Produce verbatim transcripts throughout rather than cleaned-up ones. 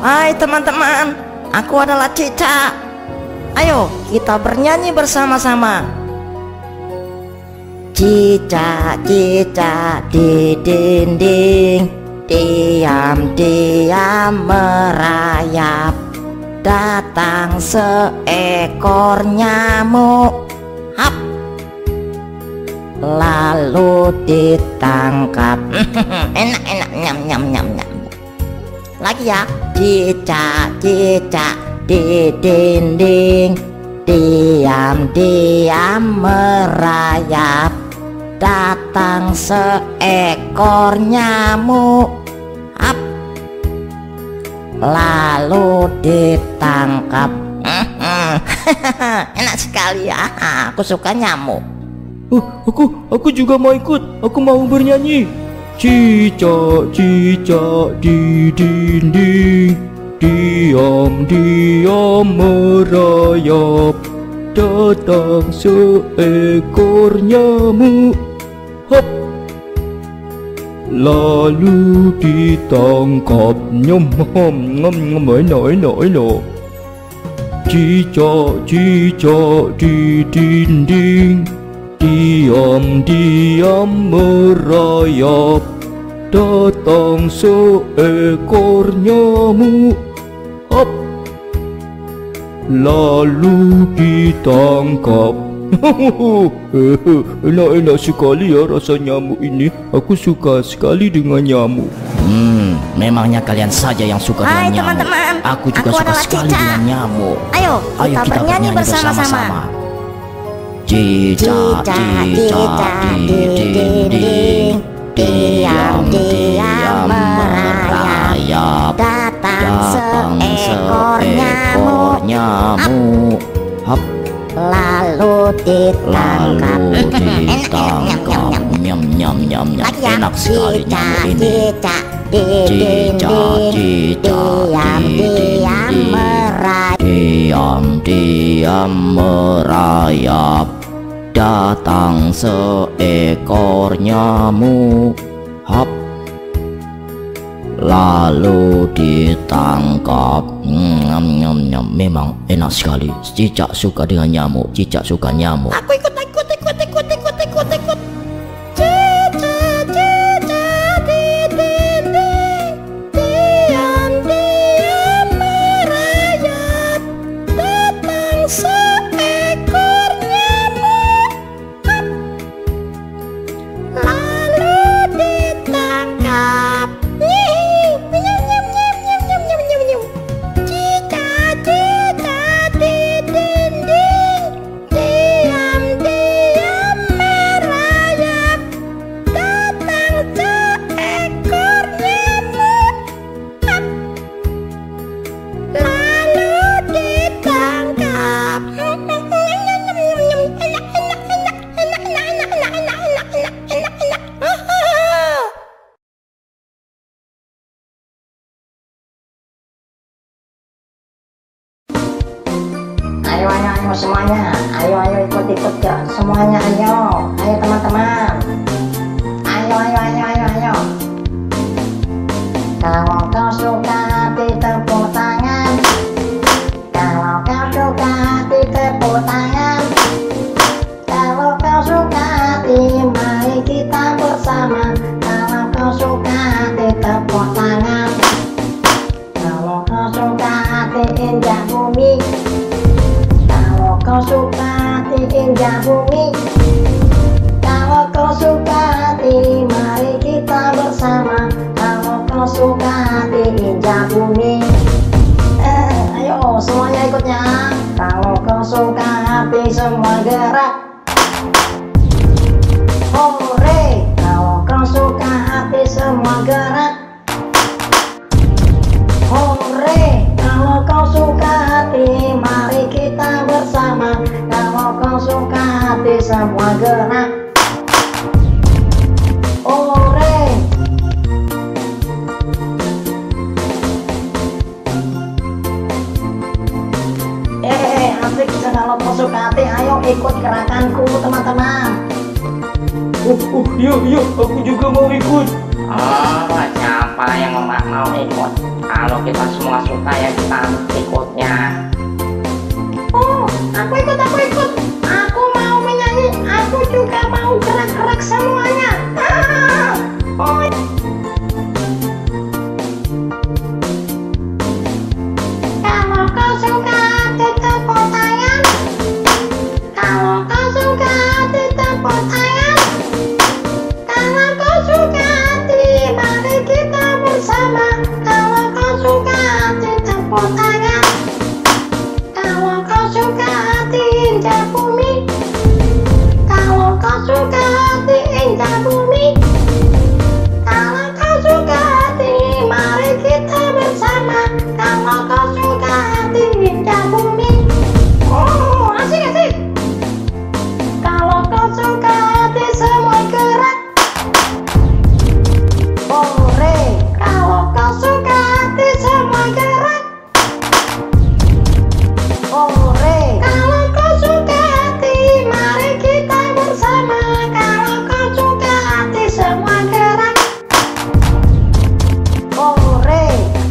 Hai teman-teman, aku adalah Cicak. Ayo kita bernyanyi bersama-sama. Cicak, cicak di dinding, diam-diam merayap. Datang seekor nyamuk, hap, lalu ditangkap. Enak-enak, nyam-nyam nyam-nyam. Lagi ya. Cicak, cicak di dinding, diam-diam merayap. Datang seekor nyamuk, hap, lalu ditangkap. Enak sekali ya, aku suka nyamuk. Oh, aku aku juga mau ikut. Aku mau bernyanyi. Cicak, cicak di dinding, diam-diam merayap. Datang seekor nyamuk, hop, lalu ditangkap. Nyom, nyom, nyom, nyom, enak, enak, enak. Cicak, cicak di dinding, diam-diam merayap. Datang seekor nyamuk, hop, lalu ditangkap. Enak-enak sekali ya rasa nyamuk ini. Aku suka sekali dengan nyamuk. Hmm, memangnya kalian saja yang suka Hai dengan nyamuk. teman-teman, Aku juga aku suka adalah sekali Cicak. dengan nyamuk. Ayo kita, Ayo kita bernyanyi bernyanyi bersama-sama. Cicak, cicak di dinding, diam-diam merayap. Datang seekor nyamuk, hap, lalu ditangkap. lalu ditangkap. Nyam, nyam, nyam, nyam. Lagi ya. Enak sekali nyamuk ini. Cicak di Cicak, dinding, cicak di diam-diam dinding, merayap. diam-diam merayap. Datang seekor nyamuk, hap, lalu ditangkap. Nyam, nyam, nyam. Memang enak sekali. Cicak suka dengan nyamuk. Cicak suka nyamuk. Aku ikut, ikut, ikut, ikut, ikut, ikut, ikut. Cicak, cicak di dinding, diam-diam merayap. Datang seekor nyamuk, hap, lalu ditangkap. Nyih, nyam, nyam, nyam, nyam, nyam, nyam, nyam, nyam. Cicak, cicak di dinding, diam-diam merayap. Datang seekor nyamuk, hap, lalu ditangkap. Enak, enak, enak, enak, enak, enak, enak, enak, enak, enak, enak, enak. Ayo, ayo, ayo semuanya. Ayo, ayo ikut-ikut ya semuanya. Ayo, ayo teman-teman. Ayo, ayo, ayo, ayo, ayo. Kalau kau suka ditepuk tangan. Kalau kau suka ditepuk tangan. Kalau kau suka hati, mari kita bersama. Kalau kau suka ditepuk tangan. Kalau kau suka hati, injak bumi. Kalau kau suka hati, injak bumi. Kalau kau suka hati, mari kita bersama. Kalau kau suka hati, injak bumi. Eh, ayo semuanya ikutnya. Kalau kau suka hati, semua gerak. Hore, kalau kau suka hati, semua gerak. Hore, kalau kau suka hati, mari kita bersama. Kalau kau suka hati, semua gerak. Hore. Eh, asik. Kalau kau suka hati, ayo ikut gerakanku teman-teman. Oh, oh, iya, iya, aku juga mau ikut. Oh, siapa yang nggak mau ikut? Kalau kita semua suka ya kita ikutnya. Oh, aku ikut, aku ikut. Aku mau menyanyi, aku juga mau gerak-gerak semuanya. Ah, oh. Kalau kau suka ditepuk tangan, kalau kau suka ditepuk tangan, kalau kau suka hati, mari kita bersama. Kalau kau suka ditepuk tangan, kalau kau suka hati indah bumi, kalau kau suka hati indah bumi, kalau kau suka hati, mari kita bersama. Kalau kau suka hati indah bumi, oh asik asik. Kalau kau suka hati semua gerak, hore. Kalau kau suka hati semua gerak, hore. Kalau kau suka hati, mari kita bersama. Kalau kau suka hati semua gerak, hore.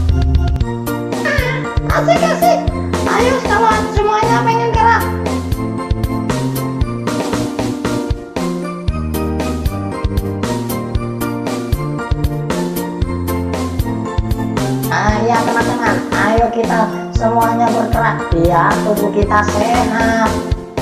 Ah, asik asik. Ayo kawan semuanya pengen gerak. Ayo teman-teman, ayo kita semuanya bergerak biar tubuh kita sehat.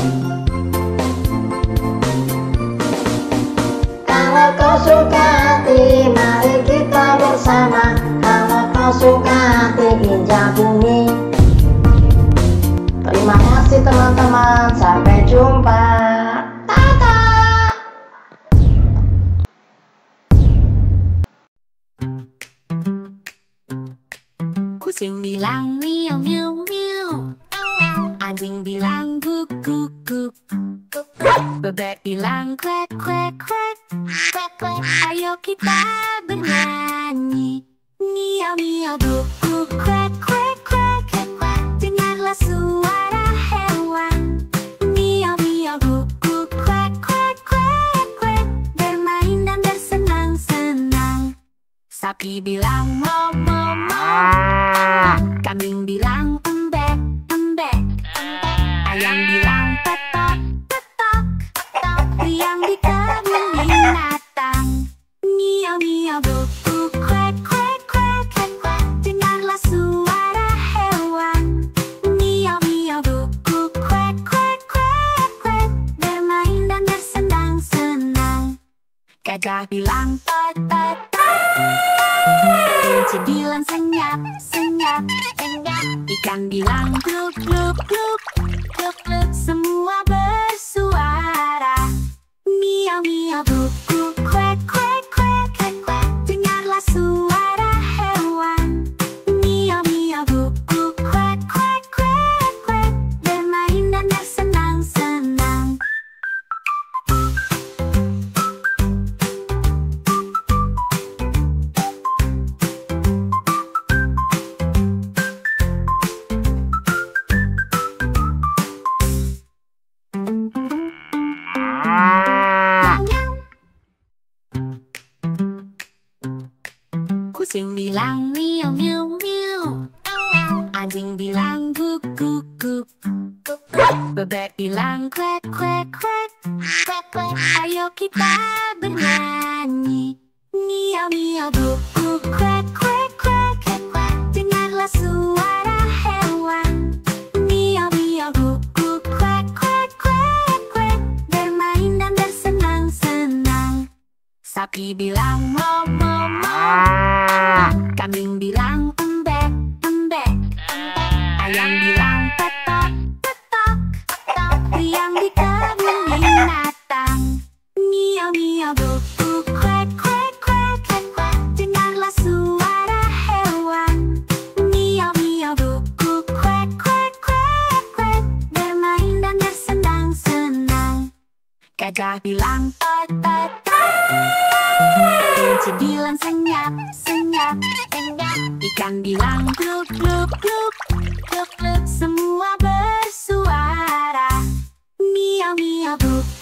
Kalau kau suka hati, mari kita bersama. Kalau kau suka hati injak bumi. Terima kasih teman-teman, sampai jumpa. Dadah. Kucing bilang miau miau miau, anjing bilang guk guk guk, bebek bilang kwek kwek kwek, ayo kita bernyanyi. Miau miau guk guk kwek kwek kwek, dengarlah suara hewan. Miau miau guk guk kwek kwek kwek kwek, bermain dan bersenang-senang. Sapi bilang mo mo mo, kambing bilang embek embek, ayam bilang petok petok, riang di kebun binatang. Miau miau guk guk kwek kwek kwek, dengarlah suara hewan. Miau miau guk guk kwek kwek kwek kwek, bermain dan bersenang-senang. Gajah bilang tot tot tot, kelinci bilang senyap senyap senyap, ikan bilang gluk gluk gluk gluk gluk, semua bersuara. Miau miau guk guk kwek kwek kwek kwek, dengarlah suara hewan. Miau miau guk guk kwek kwek kwek kwek, bermain dan bersenang-senang. Kucing bilang miau miau miau, anjing bilang guk guk guk, bebek bilang kwek kwek kwek, ayo kita bernyanyi. Miau miau guk guk kwek kwek kwek, dengarlah suara hewan. Miau miau guk guk kwek kwek kwek kwek, bermain dan bersenang-senang. Sapi bilang mo mo mo, kambing bilang embek embek, ayam bilang petok petok, riang di kebun binatang. Miau miau guk guk kwek kwek kwek, dengarlah suara hewan. Miau miau guk guk kwek kwek kwek kwek, bermain dan bersenang-senang. Gajah bilang tot tot tot, kelinci bilang senyap senyap senyap, ikan bilang gluk gluk gluk gluk gluk, semua bersuara. Miau miau guk